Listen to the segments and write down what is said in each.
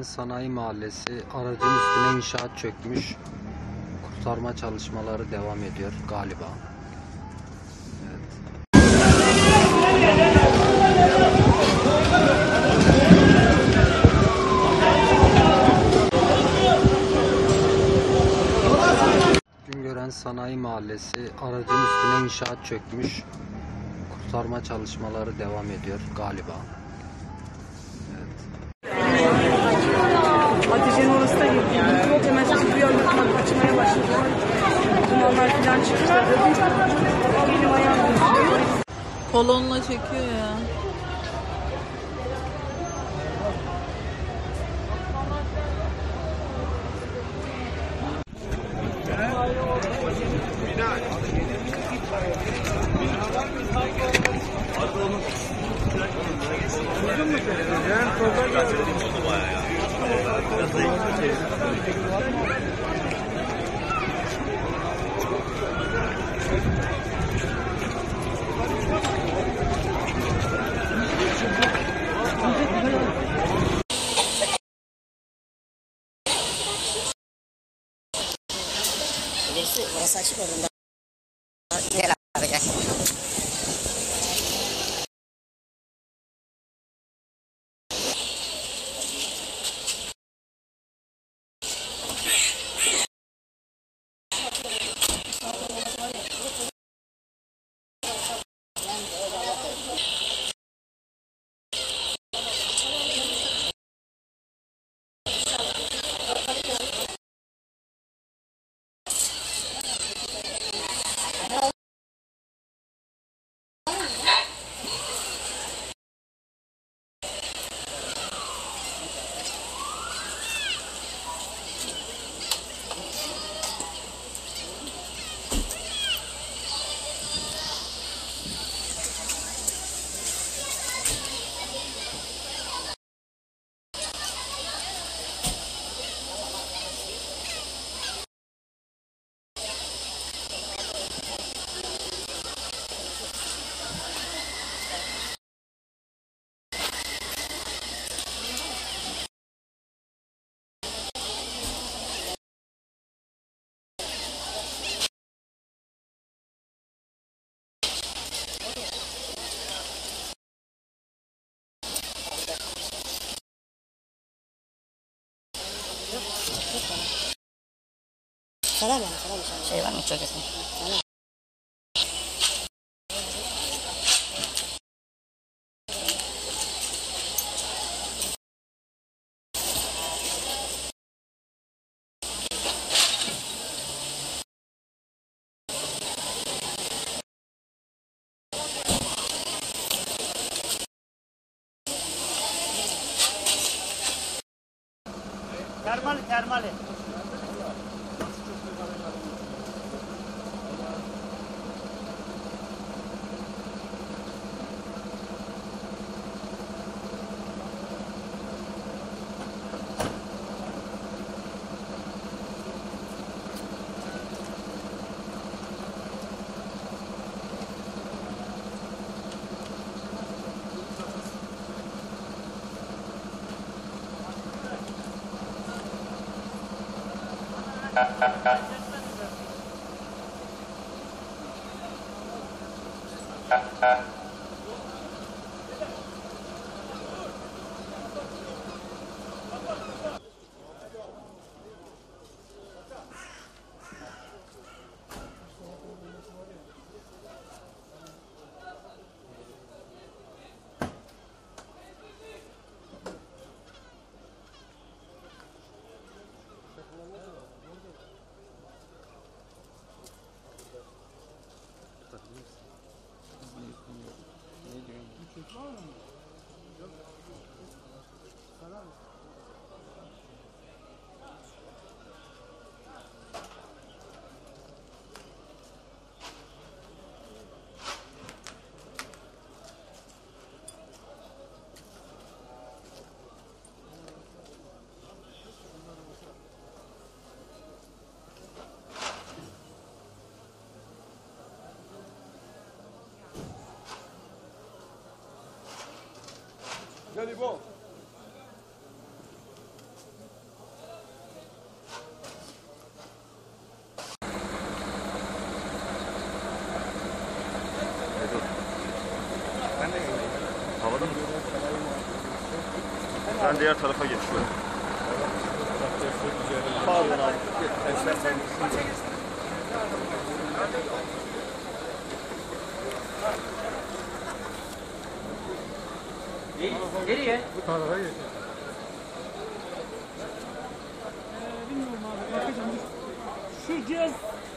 Sanayi Mahallesi, aracın üstüne inşaat çökmüş. Kurtarma çalışmaları devam ediyor galiba. Evet. Güngören Sanayi Mahallesi, aracın üstüne inşaat çökmüş. Kurtarma çalışmaları devam ediyor galiba. Evet. Hatice'nin orası da gitti. Yok hemen sesi bir anda açmaya başladı. Dumanlar falan çıktı. Benim ayağım gözüküyor. Kolonla çekiyor ya. Orası açık olduğunda. Gel abi gel. Selam yani, selam. Şey var mı çok kesin? Termali. Gel İbo. Ben diğer tarafa geçiyorum. Pardon abi. Nereye? Bilmiyorum abi. Bakacağım. Şu cihaz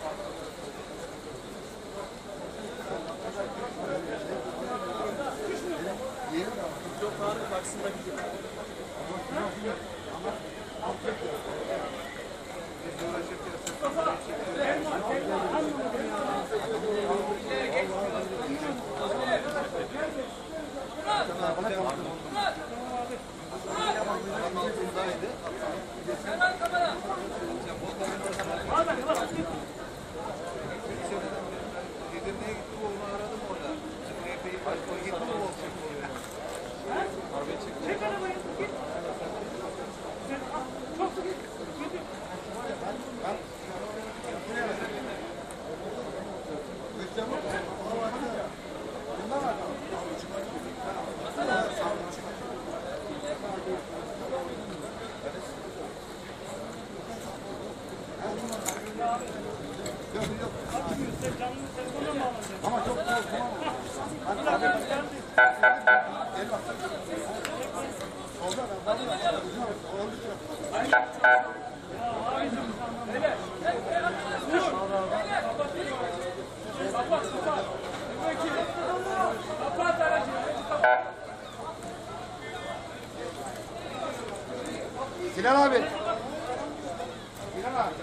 Sinan abi. Sinan abi.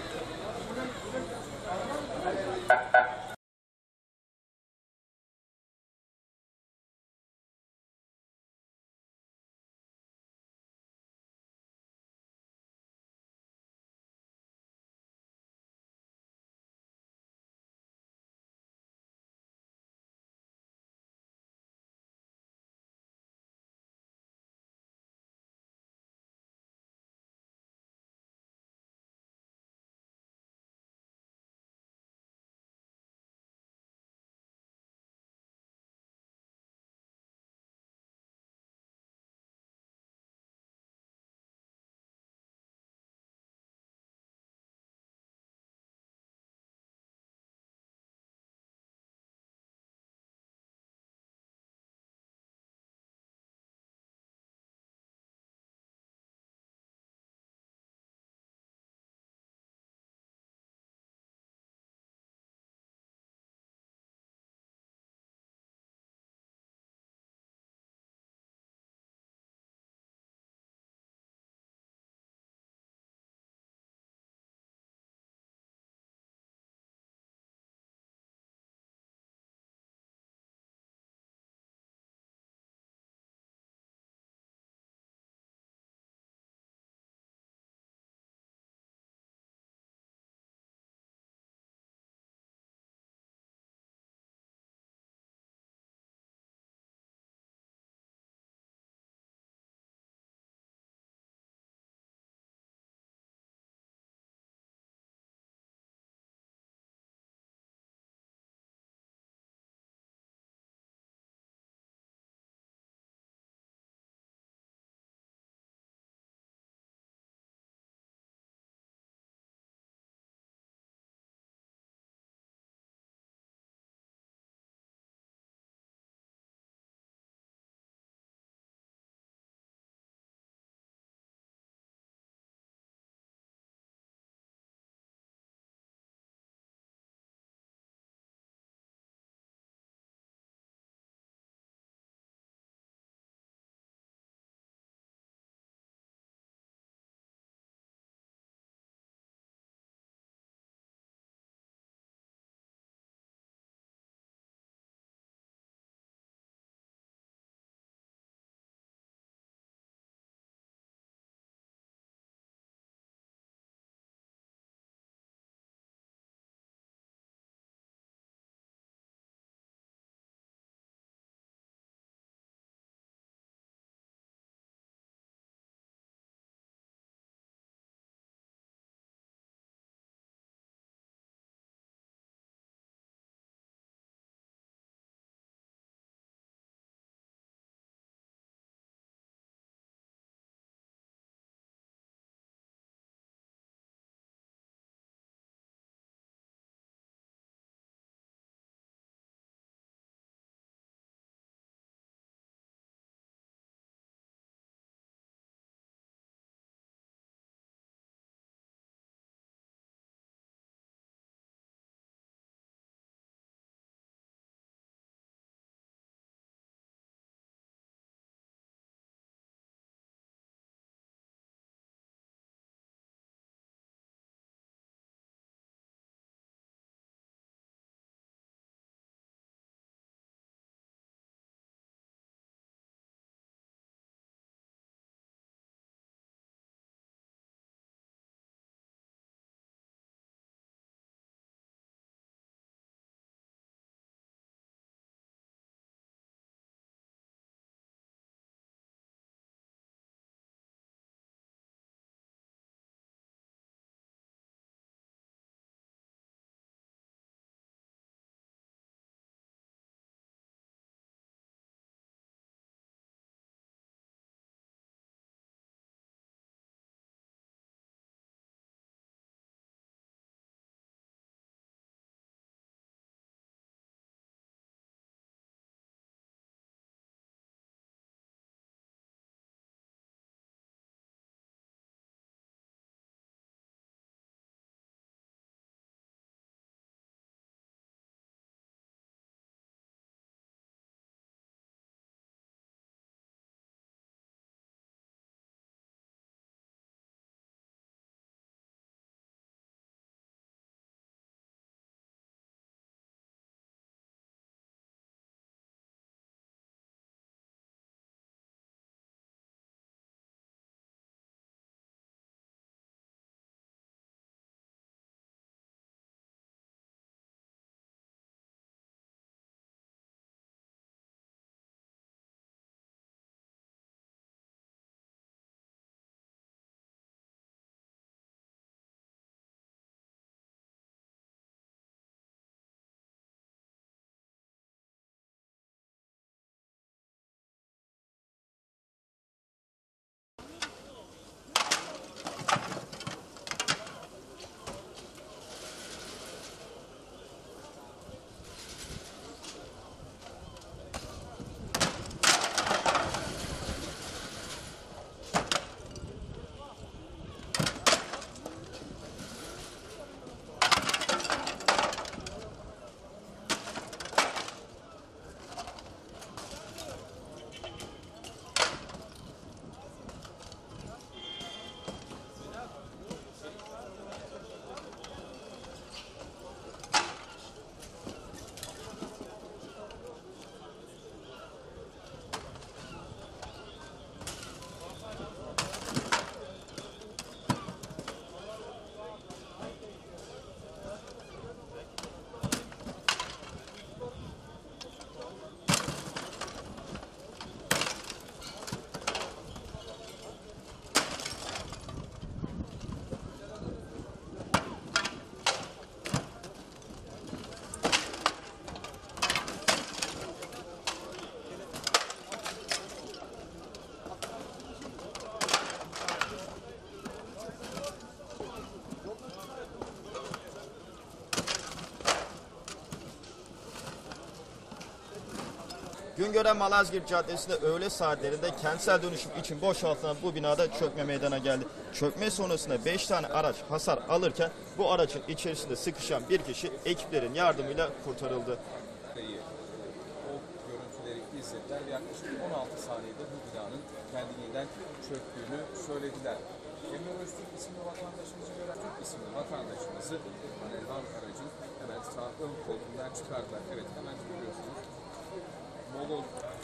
Güngören Malazgirt Caddesi'nde öğle saatlerinde kentsel dönüşüm için boşaltılan bu binada çökme meydana geldi. Çökme sonrasında 5 tane araç hasar alırken bu aracın içerisinde sıkışan bir kişi ekiplerin yardımıyla kurtarıldı. O görüntüleri izlediler. Yaklaşık 16 saniyede bu binanın kendiliğinden çöktüğünü söylediler. Emre Öztürk isimli vatandaşımızı gören Türk isimli vatandaşımızı panelvan aracın hemen sağ ön koltuğundan çıkardılar. Evet, hemen görüyorsunuz. Mogol.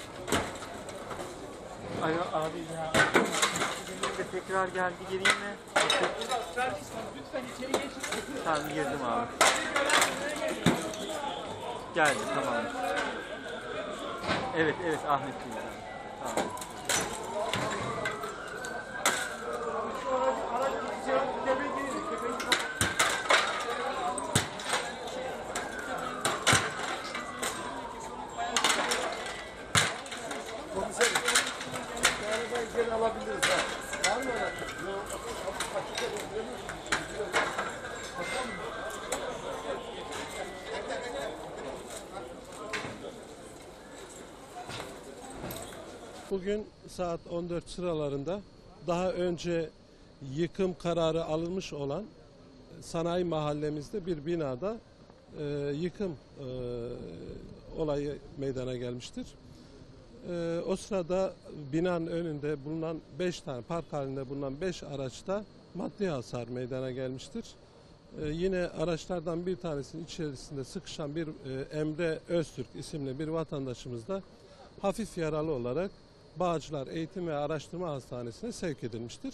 Ay abi ya. De tekrar geldi, gireyim mi? Lütfen içeri geç. Tamam, girdim abi. Geldi, tamam. Evet Ahmet Bey. Tamam. Bugün saat 14 sıralarında daha önce yıkım kararı alınmış olan sanayi mahallemizde bir binada yıkım olayı meydana gelmiştir. O sırada binanın önünde bulunan 5 tane park halinde bulunan 5 araçta maddi hasar meydana gelmiştir. Yine araçlardan bir tanesinin içerisinde sıkışan bir Emre Öztürk isimli bir vatandaşımız da hafif yaralı olarak Bağcılar Eğitim ve Araştırma Hastanesi'ne sevk edilmiştir.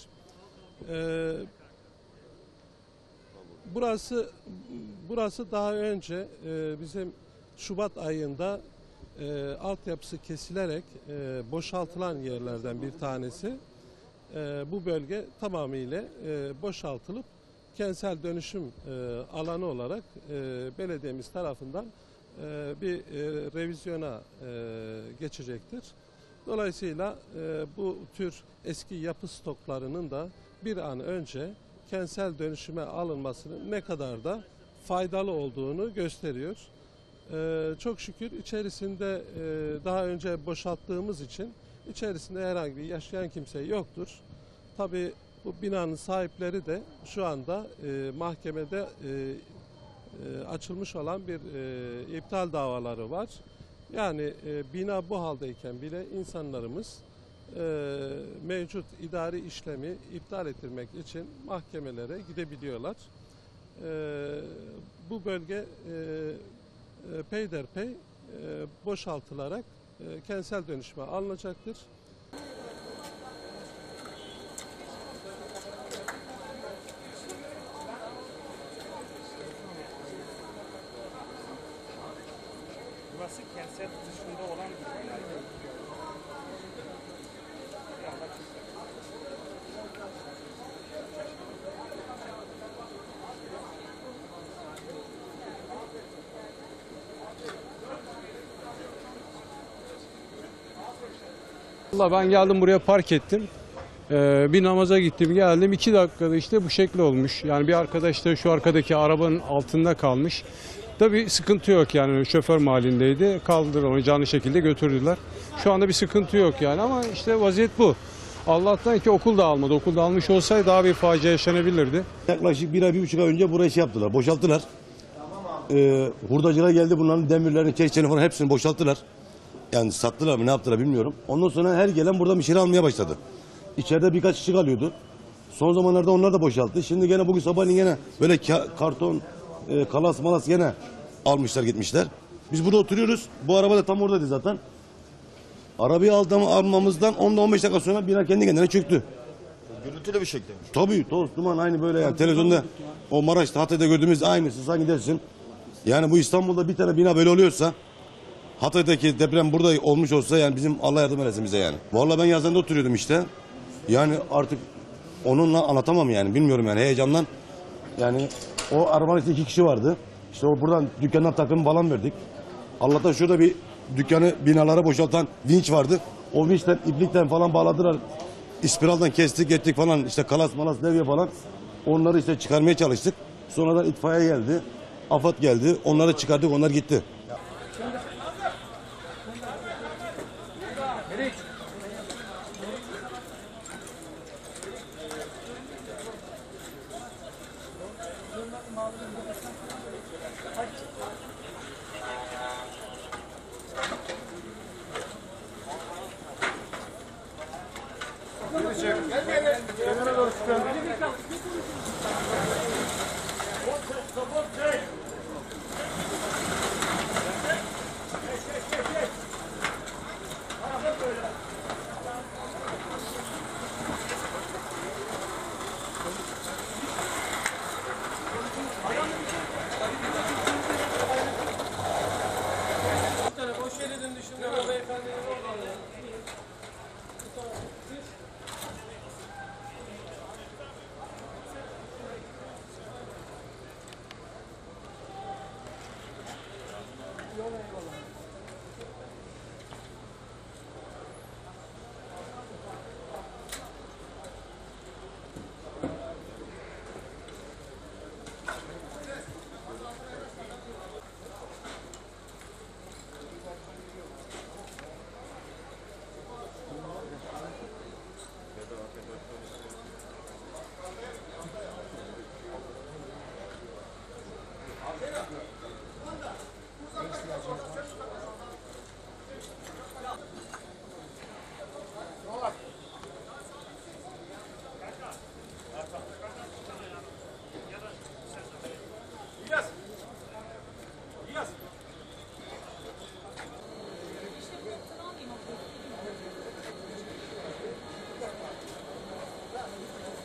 Burası daha önce bizim Şubat ayında altyapısı kesilerek boşaltılan yerlerden bir tanesi. Bu bölge tamamıyla boşaltılıp kentsel dönüşüm alanı olarak belediyemiz tarafından bir revizyona geçecektir. Dolayısıyla bu tür eski yapı stoklarının da bir an önce kentsel dönüşüme alınmasının ne kadar da faydalı olduğunu gösteriyor. Çok şükür içerisinde daha önce boşalttığımız için içerisinde herhangi bir yaşayan kimse yoktur. Tabii bu binanın sahipleri de şu anda mahkemede açılmış olan bir iptal davaları var. Yani bina bu haldeyken bile insanlarımız mevcut idari işlemi iptal ettirmek için mahkemelere gidebiliyorlar. Bu bölge peyderpey boşaltılarak kentsel dönüşüme alınacaktır. Burası kentsel dışında olan bir bina. Vallahi ben geldim buraya park ettim. Bir namaza gittim geldim 2 dakikada işte bu şekil olmuş. Yani bir arkadaş da şu arkadaki arabanın altında kalmış. Tabii sıkıntı yok yani şoför mahallindeydi. Kaldırdılar onu canlı şekilde götürdüler. Şu anda bir sıkıntı yok yani ama işte vaziyet bu. Allah'tan ki okul da almadı. Okul da almış olsaydı daha bir facia yaşanabilirdi. Yaklaşık 1,5 ay önce burayı yaptılar, boşalttılar. Hurdacılar geldi bunların demirlerini, çeşitlerini falan hepsini boşalttılar. Yani sattılar mı ne yaptılar bilmiyorum. Ondan sonra her gelen buradan bir şeyler almaya başladı. İçeride birkaç kişi kalıyordu. Son zamanlarda onlar da boşalttı. Şimdi gene bugün sabahleyin gene böyle karton, kalas malas gene almışlar gitmişler. Biz burada oturuyoruz. Bu araba da tam oradaydı zaten. Arabayı almamızdan 10-15 dakika sonra bina kendi kendine çöktü. Gürültülü bir şekilde. Tabii toz duman aynı böyle yani televizyonda o Maraş'ta Hatay'da gördüğümüz aynısı sanki dersin. Yani bu İstanbul'da bir tane bina böyle oluyorsa Hatay'daki deprem burada olmuş olsa yani bizim Allah yardım eylesin bize yani. Vallahi ben yazında oturuyordum işte. Yani artık onunla anlatamam yani bilmiyorum yani heyecandan. Yani o arabanın içinde 2 kişi vardı. İşte o buradan dükkandan takım falan verdik. Allah'tan şurada bir dükkanı binalara boşaltan vinç vardı. O vinçten iplikten falan bağladılar. İspiraldan kestik ettik falan işte kalas malas devye falan. Onları işte çıkarmaya çalıştık. Sonradan itfaiye geldi. AFAD geldi. Onları çıkardık onlar gitti. Gel. Kenara doğru çıkıyorum.